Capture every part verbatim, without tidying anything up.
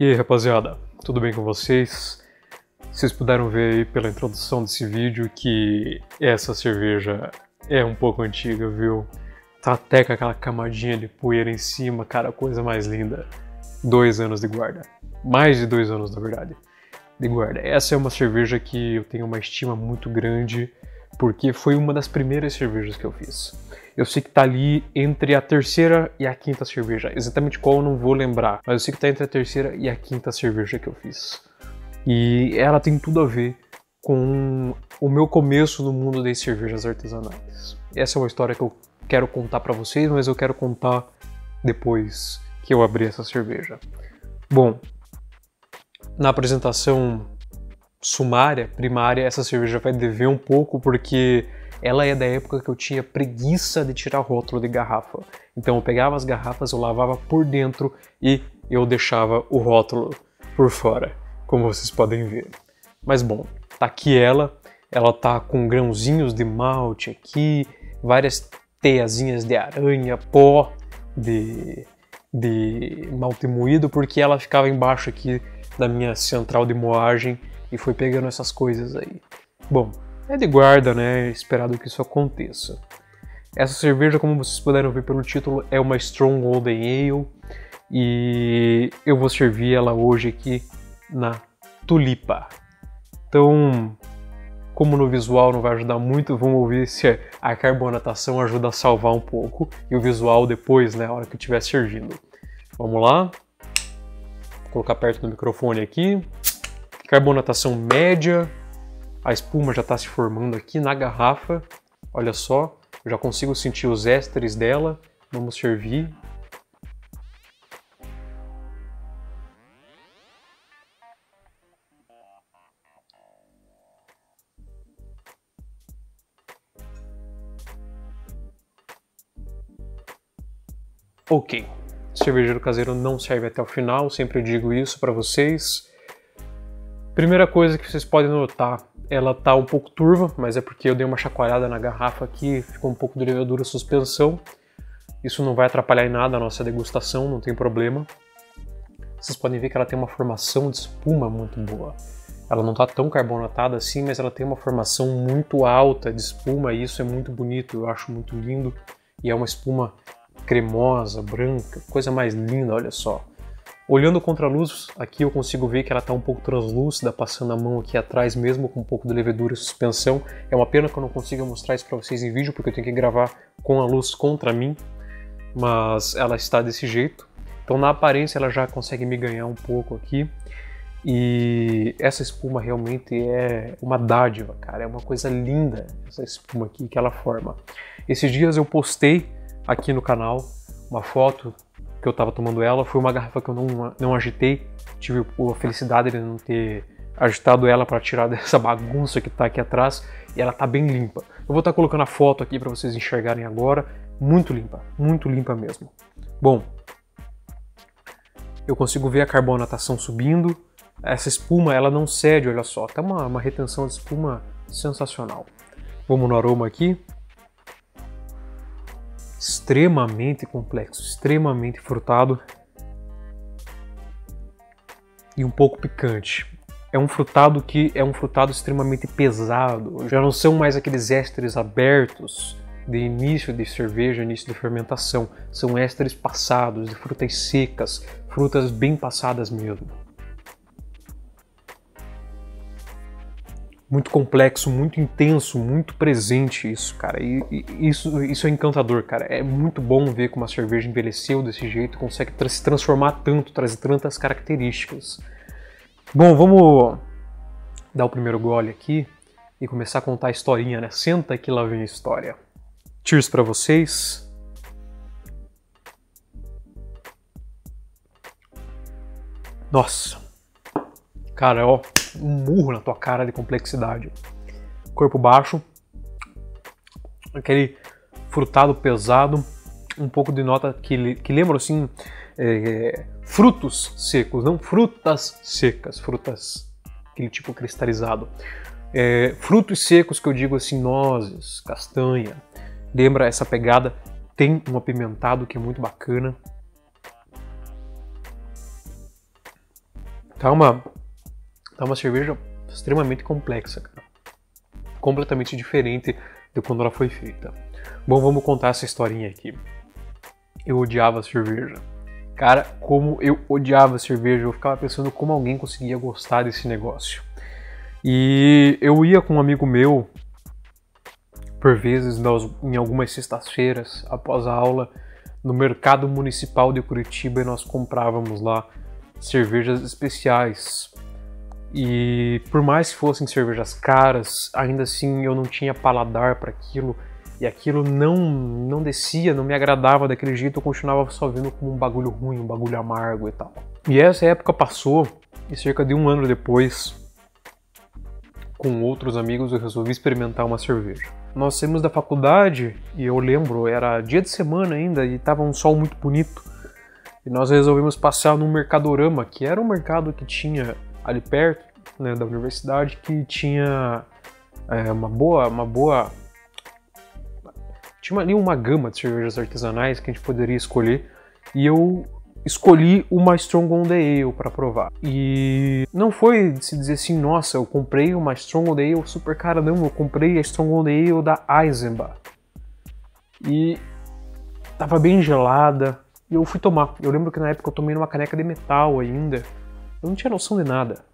E aí, rapaziada, tudo bem com vocês? Vocês puderam ver aí pela introdução desse vídeo que essa cerveja é um pouco antiga, viu? Tá até com aquela camadinha de poeira em cima, cara, coisa mais linda. Dois anos de guarda. Mais de dois anos, na verdade, de guarda. Essa é uma cerveja que eu tenho uma estima muito grande, porque foi uma das primeiras cervejas que eu fiz. Eu sei que tá ali entre a terceira e a quinta cerveja. Exatamente qual eu não vou lembrar, mas eu sei que tá entre a terceira e a quinta cerveja que eu fiz. E ela tem tudo a ver com o meu começo no mundo das cervejas artesanais. Essa é uma história que eu quero contar pra vocês, mas eu quero contar depois que eu abrir essa cerveja. Bom, na apresentação sumária, primária, essa cerveja vai dever um pouco, porque ela é da época que eu tinha preguiça de tirar rótulo de garrafa. Então eu pegava as garrafas, eu lavava por dentro e eu deixava o rótulo por fora, como vocês podem ver. Mas bom, tá aqui ela, ela tá com grãozinhos de malte aqui, várias teiazinhas de aranha, pó de, de malte moído, porque ela ficava embaixo aqui da minha central de moagem e foi pegando essas coisas aí. Bom, é de guarda, né? Esperado que isso aconteça. Essa cerveja, como vocês puderam ver pelo título, é uma Strong Golden Ale e eu vou servir ela hoje aqui na tulipa. Então, como no visual não vai ajudar muito, vamos ouvir se a carbonatação ajuda a salvar um pouco e o visual depois, né, a hora que eu estiver servindo. Vamos lá. Vou colocar perto do microfone aqui. Carbonatação média. A espuma já está se formando aqui na garrafa. Olha só, eu já consigo sentir os ésteres dela. Vamos servir. Ok, cervejeiro caseiro não serve até o final, sempre digo isso para vocês. Primeira coisa que vocês podem notar, ela tá um pouco turva, mas é porque eu dei uma chacoalhada na garrafa aqui, ficou um pouco de levedura suspensão. Isso não vai atrapalhar em nada a nossa degustação, não tem problema. Vocês podem ver que ela tem uma formação de espuma muito boa. Ela não tá tão carbonatada assim, mas ela tem uma formação muito alta de espuma e isso é muito bonito, eu acho muito lindo. E é uma espuma cremosa, branca, coisa mais linda, olha só. Olhando contra a luz, aqui eu consigo ver que ela está um pouco translúcida, passando a mão aqui atrás mesmo com um pouco de levedura e suspensão. É uma pena que eu não consiga mostrar isso para vocês em vídeo, porque eu tenho que gravar com a luz contra mim, mas ela está desse jeito. Então na aparência ela já consegue me ganhar um pouco aqui. E essa espuma realmente é uma dádiva, cara, é uma coisa linda essa espuma aqui que ela forma. Esses dias eu postei aqui no canal uma foto que eu estava tomando ela, foi uma garrafa que eu não, não agitei, tive a felicidade de não ter agitado ela para tirar dessa bagunça que está aqui atrás, e ela está bem limpa. Eu vou estar tá colocando a foto aqui para vocês enxergarem agora, muito limpa, muito limpa mesmo. Bom, eu consigo ver a carbonatação subindo, essa espuma ela não cede, olha só, tá uma, uma retenção de espuma sensacional. Vamos no aroma aqui. Extremamente complexo, extremamente frutado e um pouco picante. É um frutado que é um frutado extremamente pesado, já não são mais aqueles ésteres abertos de início de cerveja, início de fermentação, são ésteres passados, de frutas secas, frutas bem passadas mesmo. Muito complexo, muito intenso, muito presente isso, cara. E, e isso, isso é encantador, cara. É muito bom ver como a cerveja envelheceu desse jeito, consegue tra se transformar tanto, trazer tantas características. Bom, vamos dar o primeiro gole aqui e começar a contar a historinha, né? Senta que lá vem a história. Cheers pra vocês. Nossa. Cara, ó, um murro na tua cara de complexidade. Corpo baixo, aquele frutado pesado, um pouco de nota que, que lembra assim, é, frutos secos, não frutas secas, frutas, aquele tipo cristalizado. É, frutos secos que eu digo assim, nozes, castanha, lembra essa pegada, tem um apimentado que é muito bacana. Tá uma, tá uma cerveja extremamente complexa, cara. Completamente diferente de quando ela foi feita. Bom, vamos contar essa historinha aqui. Eu odiava cerveja. Cara, como eu odiava cerveja, eu ficava pensando como alguém conseguia gostar desse negócio. E eu ia com um amigo meu, por vezes, nós, em algumas sextas-feiras, após a aula, no mercado municipal de Curitiba, e nós comprávamos lá cervejas especiais. E por mais que fossem cervejas caras, ainda assim eu não tinha paladar para aquilo. E aquilo não, não descia, não me agradava daquele jeito, eu continuava só vendo como um bagulho ruim, um bagulho amargo e tal. E essa época passou, e cerca de um ano depois, com outros amigos, eu resolvi experimentar uma cerveja. Nós saímos da faculdade, e eu lembro, era dia de semana ainda, e tava um sol muito bonito. E nós resolvemos passar num Mercadorama, que era um mercado que tinha ali perto, né, da universidade, que tinha é, uma boa... Uma boa Tinha ali uma gama de cervejas artesanais que a gente poderia escolher, e eu escolhi uma Strong On The Ale para provar. E não foi de se dizer assim, nossa, eu comprei uma Strong On The Ale super cara, não, eu comprei a Strong On The Ale da Eisenbach. E tava bem gelada, e eu fui tomar. Eu lembro que na época eu tomei numa caneca de metal ainda, eu não tinha noção de nada.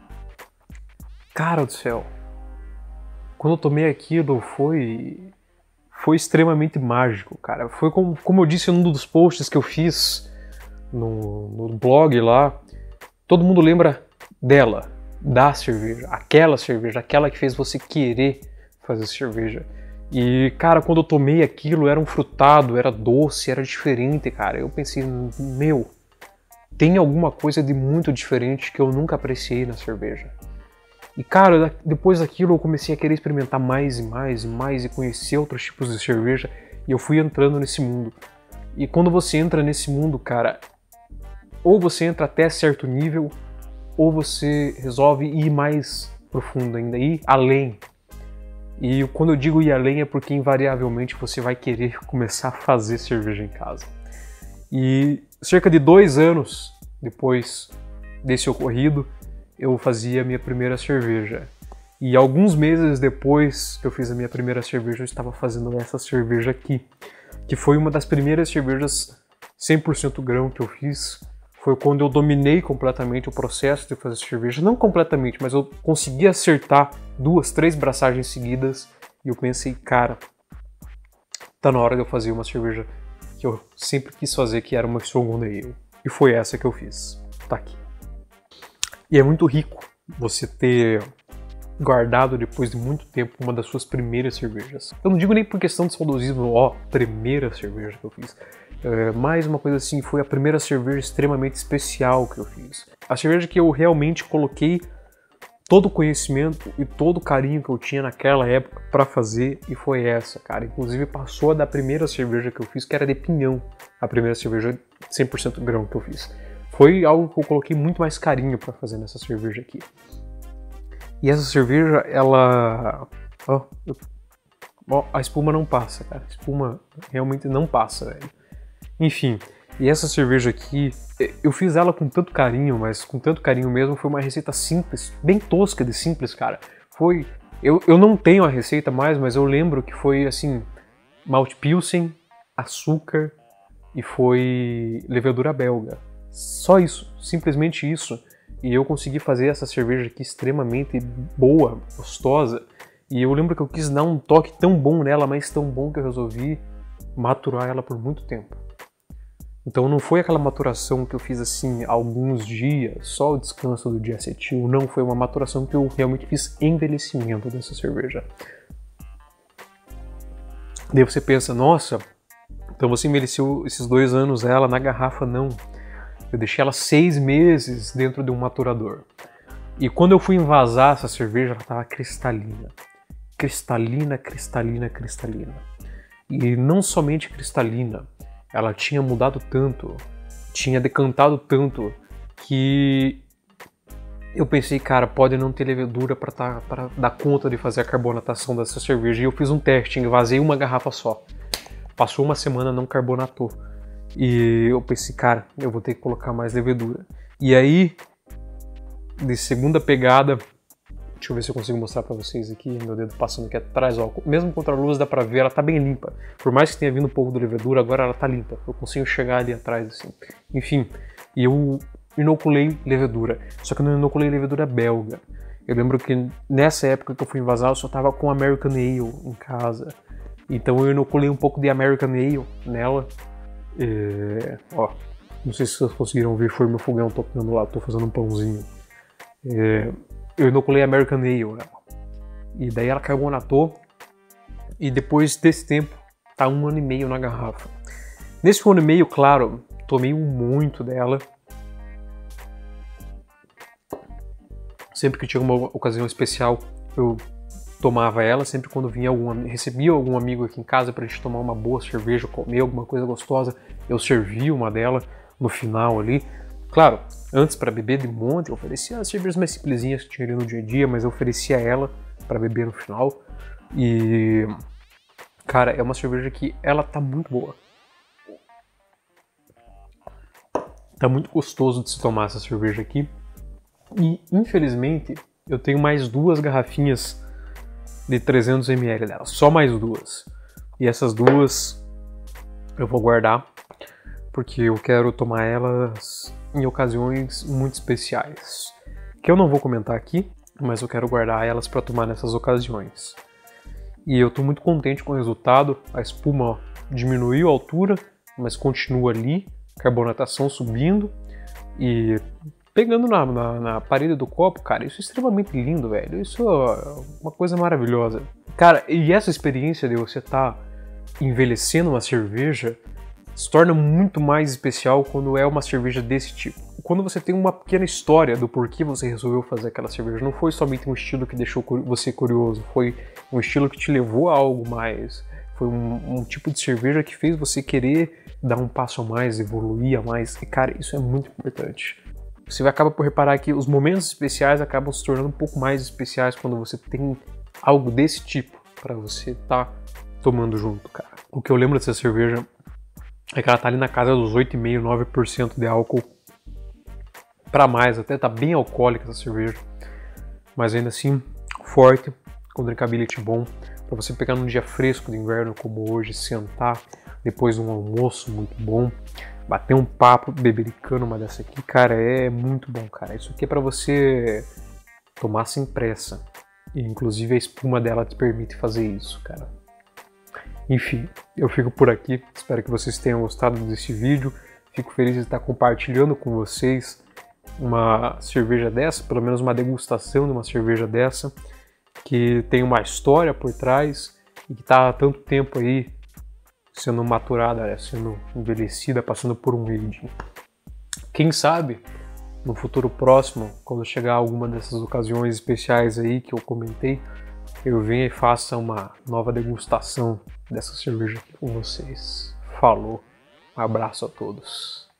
Cara do céu, quando eu tomei aquilo foi... Foi extremamente mágico, cara. Foi como, como eu disse num dos posts que eu fiz no, no blog lá. Todo mundo lembra dela, da cerveja. Aquela cerveja, aquela que fez você querer fazer cerveja. E, cara, quando eu tomei aquilo, era um frutado, era doce, era diferente, cara. Eu pensei, meu, tem alguma coisa de muito diferente que eu nunca apreciei na cerveja. E, cara, depois daquilo eu comecei a querer experimentar mais e mais e mais e conhecer outros tipos de cerveja, e eu fui entrando nesse mundo. E quando você entra nesse mundo, cara, ou você entra até certo nível, ou você resolve ir mais profundo ainda, ir além. E quando eu digo ir além é porque invariavelmente você vai querer começar a fazer cerveja em casa. E cerca de dois anos depois desse ocorrido, eu fazia a minha primeira cerveja. E alguns meses depois que eu fiz a minha primeira cerveja, eu estava fazendo essa cerveja aqui, que foi uma das primeiras cervejas cem por cento grão que eu fiz. Foi quando eu dominei completamente o processo de fazer cerveja. Não completamente, mas eu consegui acertar duas, três braçagens seguidas. E eu pensei, cara, tá na hora de eu fazer uma cerveja que eu sempre quis fazer, que era uma Strong On The Ale. E foi essa que eu fiz. Tá aqui. E é muito rico você ter guardado depois de muito tempo uma das suas primeiras cervejas. Eu não digo nem por questão de saudosismo, ó, primeira cerveja que eu fiz. É, mais uma coisa assim, foi a primeira cerveja extremamente especial que eu fiz. A cerveja que eu realmente coloquei todo o conhecimento e todo o carinho que eu tinha naquela época para fazer, e foi essa, cara. Inclusive passou da primeira cerveja que eu fiz, que era de pinhão, a primeira cerveja cem por cento grão que eu fiz. Foi algo que eu coloquei muito mais carinho para fazer nessa cerveja aqui. E essa cerveja, ela... Ó, eu... Ó, a espuma não passa, cara. A espuma realmente não passa, velho. Enfim, e essa cerveja aqui, eu fiz ela com tanto carinho, mas com tanto carinho mesmo, foi uma receita simples, bem tosca de simples, cara. Foi... Eu, eu não tenho a receita mais, mas eu lembro que foi, assim, malte pilsen, açúcar e foi levedura belga. Só isso, simplesmente isso. E eu consegui fazer essa cerveja aqui extremamente boa, gostosa. E eu lembro que eu quis dar um toque tão bom nela, mas tão bom que eu resolvi maturar ela por muito tempo. Então não foi aquela maturação que eu fiz assim alguns dias, só o descanso do dia acetil. Não, foi uma maturação que eu realmente fiz envelhecimento dessa cerveja. Daí você pensa, nossa, então você envelheceu esses dois anos ela na garrafa? Não. Eu deixei ela seis meses dentro de um maturador. E quando eu fui envasar essa cerveja, ela estava cristalina. Cristalina, cristalina, cristalina. E não somente cristalina, ela tinha mudado tanto, tinha decantado tanto, que eu pensei, cara, pode não ter levedura para tá, para dar conta de fazer a carbonatação dessa cerveja. E eu fiz um teste, envasei uma garrafa só. Passou uma semana, não carbonatou. E eu pensei, cara, eu vou ter que colocar mais levedura. E aí, de segunda pegada. Deixa eu ver se eu consigo mostrar pra vocês aqui, meu dedo passando aqui atrás, ó. Mesmo contra a luz dá pra ver, ela tá bem limpa. Por mais que tenha vindo um pouco de levedura, agora ela tá limpa. Eu consigo chegar ali atrás, assim. Enfim, e eu inoculei levedura. Só que eu não inoculei levedura belga. Eu lembro que nessa época que eu fui invasar, eu só tava com American Ale em casa. Então eu inoculei um pouco de American Ale nela. É... Ó, não sei se vocês conseguiram ver, foi meu fogão tocando lá, tô fazendo um pãozinho. É... Eu inoculei American Ale nela. E daí ela carbonatou. E depois desse tempo, tá um ano e meio na garrafa. Nesse um ano e meio, claro, tomei muito dela. Sempre que tinha uma ocasião especial, eu tomava ela. Sempre quando vinha algum, recebia algum amigo aqui em casa pra gente tomar uma boa cerveja, comer alguma coisa gostosa, eu servia uma dela no final ali. Claro, antes para beber de monte, eu oferecia as cervejas mais simplesinhas que tinha ali no dia a dia, mas eu oferecia ela para beber no final. E, cara, é uma cerveja que ela tá muito boa. Tá muito gostoso de se tomar essa cerveja aqui. E, infelizmente, eu tenho mais duas garrafinhas de trezentos mililitros dela. Só mais duas. E essas duas eu vou guardar, porque eu quero tomar elas em ocasiões muito especiais. Que eu não vou comentar aqui, mas eu quero guardar elas para tomar nessas ocasiões. E eu tô muito contente com o resultado. A espuma, ó, diminuiu a altura, mas continua ali. Carbonatação subindo. E pegando na, na, na parede do copo, cara, isso é extremamente lindo, velho. Isso é uma coisa maravilhosa. Cara, e essa experiência de você estar envelhecendo uma cerveja se torna muito mais especial quando é uma cerveja desse tipo. Quando você tem uma pequena história do porquê você resolveu fazer aquela cerveja. Não foi somente um estilo que deixou você curioso, foi um estilo que te levou a algo mais. Foi um, um tipo de cerveja que fez você querer dar um passo a mais, evoluir a mais. E, cara, isso é muito importante. Você acaba por reparar que os momentos especiais acabam se tornando um pouco mais especiais quando você tem algo desse tipo para você estar tá tomando junto, cara. O que eu lembro dessa cerveja é que ela tá ali na casa dos oito vírgula cinco, nove por cento de álcool para mais, até tá bem alcoólica essa cerveja, mas ainda assim forte, com drinkability bom, para você pegar num dia fresco de inverno como hoje, sentar depois de um almoço muito bom, bater um papo bebericando uma dessa aqui, cara, é muito bom, cara. Isso aqui é para você tomar sem pressa, e inclusive a espuma dela te permite fazer isso, cara. Enfim, eu fico por aqui, espero que vocês tenham gostado desse vídeo, fico feliz de estar compartilhando com vocês uma cerveja dessa, pelo menos uma degustação de uma cerveja dessa, que tem uma história por trás e que está há tanto tempo aí sendo maturada, sendo envelhecida, passando por um aging. Quem sabe, no futuro próximo, quando chegar alguma dessas ocasiões especiais aí que eu comentei, eu venha e faça uma nova degustação dessa cerveja aqui com vocês. Falou, um abraço a todos.